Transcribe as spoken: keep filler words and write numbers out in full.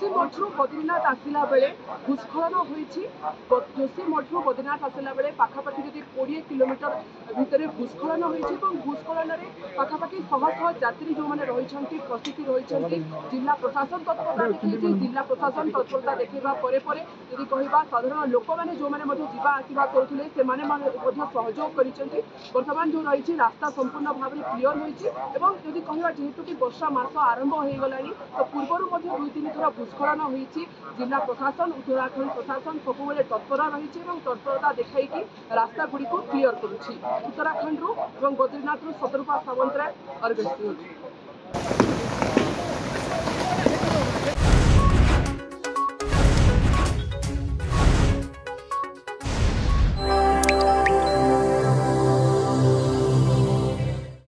जोशीमठू बद्रीनाथ आसला बेले भूस्खलन होती। जोशीमठू बद्रीनाथ आसला बेले पाखापाखि जदि कोड़े किलोमीटर भितर भूस्खलन होती। भूस्खलन में पाखापाखि शह शह यात्री जो मैंने रही फसिकी रही जिला प्रशासन तत्परता देखी। जिला प्रशासन तत्परता देखा जदि कह साधारण लोक मैंने जो मैंने जावासवा करुले से सहयोग कर बर्तमान जो रही रास्ता संपूर्ण भाव में क्लीयर होती। कह जेहेतु कि वर्षा मास आरंभ हो गला तो पूर्वर दुई तीन थर भूस्खलन होती। जिला प्रशासन उत्तराखंड प्रशासन सब तत्पर रही तत्परता देखा रास्ता गुड़ी को क्लीयर करुच्ची। Uttarakhand Badrinath Satarupa Sawantray, argus news.